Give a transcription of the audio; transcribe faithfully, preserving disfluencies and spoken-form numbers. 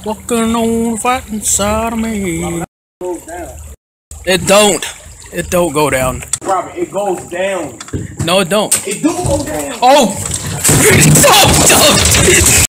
Walking on fight inside of me. It don't. It don't go down. Robert, it goes down. No, it don't. It do go down. Oh! Don't! Don't!